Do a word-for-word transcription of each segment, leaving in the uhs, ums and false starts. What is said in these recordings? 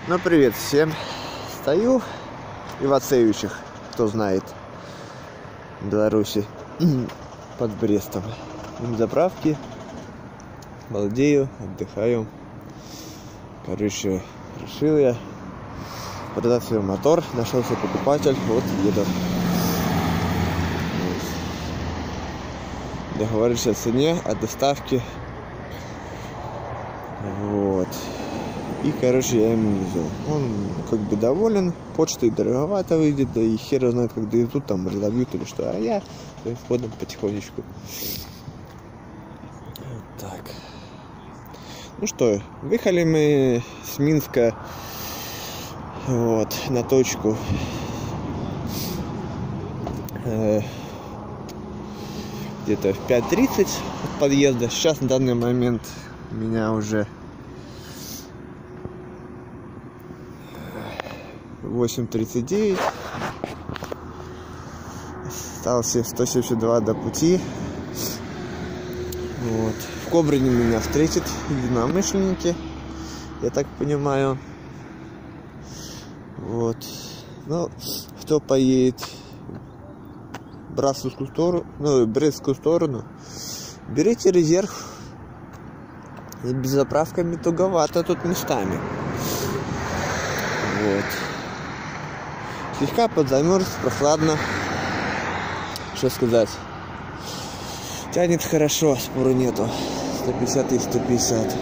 Ну, привет всем. Стою в Ивацевичах, кто знает, в Беларуси, под Брестом. На заправке, балдею, отдыхаю. Короче, решил я продать свой мотор. Нашелся покупатель, вот еду. Договорились о цене, о доставке. Вот. И, короче, я ему везу. Он как бы доволен, почтой дороговато выйдет, да и хер знает, как довезут, там разобьют или что. А я своим ходом потихонечку. Вот так. Ну что, выехали мы с Минска вот, на точку э, где-то в пять тридцать от подъезда. Сейчас на данный момент меня уже восемь тридцать девять. Остался сто семьдесят два до пути. Вот. В Кобрине меня встретят единомышленники, я так понимаю. Вот. Ну, кто поедет в Брестскую сторону, ну, Брестскую сторону, берите резерв. Без заправками туговато тут местами. Вот. Слегка подзамерз, прохладно. Что сказать? Тянет хорошо, спору нету. сто пятьдесят и сто пятьдесят.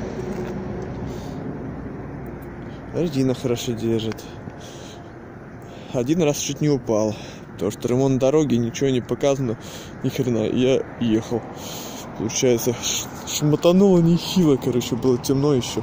Резина хорошо держит. Один раз чуть не упал. Потому что ремонт дороги, ничего не показано. Ни хрена. Я ехал. Получается, шмотануло нехило, короче, было темно еще.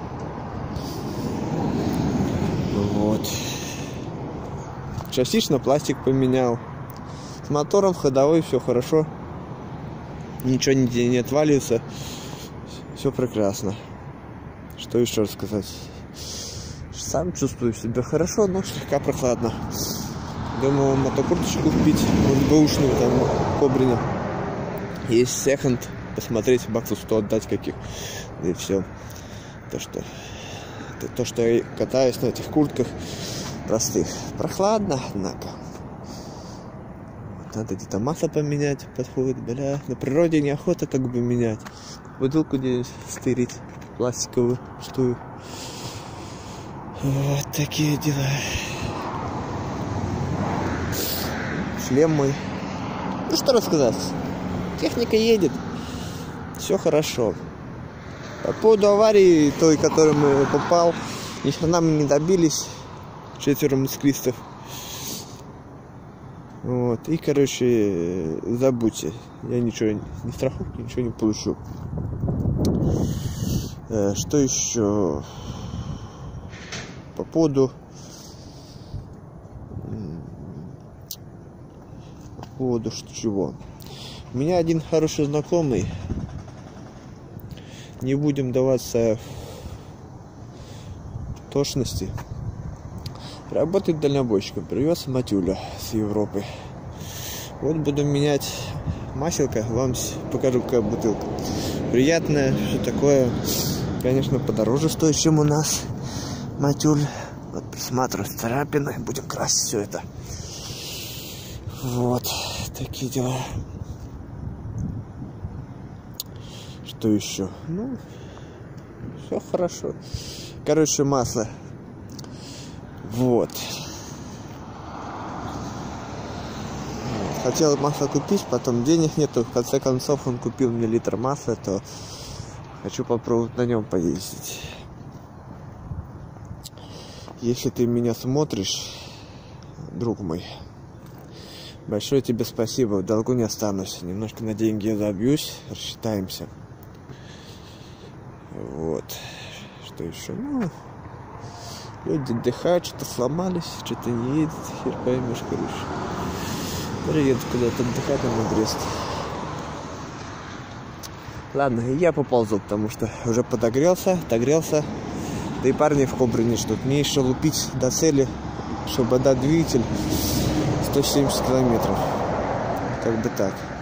Вот. Частично пластик поменял. С мотором ходовой все хорошо. Ничего нигде не отваливается. Все прекрасно. Что еще рассказать? Сам чувствую себя хорошо, но слегка прохладно. Думал мотокурточку купить, вот бэушную там в Кобрине. Есть секонд, посмотреть, баксов сто отдать каких. И все. То, что то, что я катаюсь на этих куртках простых. Прохладно, однако. Надо где-то масло поменять, подходит, бля. На природе неохота как бы менять. Бутылку где-нибудь стырить, пластиковую, пустую. Вот такие дела. Шлем мой. Ну что рассказать? Техника едет. Все хорошо. По поводу аварии той, в которую мы попал, ни хрена мы не добились. Четверо мотоциклистов. Вот. И, короче, забудьте. Я ничего, ни страховки, ничего не получу. Э, что еще? По поводу... По поводу чего? У меня один хороший знакомый. Не будем даваться тошности. Работает дальнобойщиком, привез Матюля с Европы. Вот буду менять маселко, вам покажу, какая бутылка. Приятная, все такое. Конечно, подороже стоит, чем у нас Матюль. Вот присматриваю царапины, будем красить все это. Вот, такие дела. Что еще? Ну, все хорошо. Короче, масло. Вот. Хотел масло купить, потом денег нету. В конце концов он купил мне литр масла, то хочу попробовать на нем поездить. Если ты меня смотришь, друг мой, большое тебе спасибо. В долгу не останусь. Немножко на деньги я забьюсь, рассчитаемся. Вот. Что еще? Ну, люди отдыхают, что-то сломались, что-то не едет, хер поймешь, короче. Приеду куда-то отдыхать на Брест. Ладно, я поползу, потому что уже подогрелся, отогрелся. Да и парни в Кобрине ждут. Мне еще лупить до цели, чтобы отдать двигатель сто семьдесят километров. Как бы так.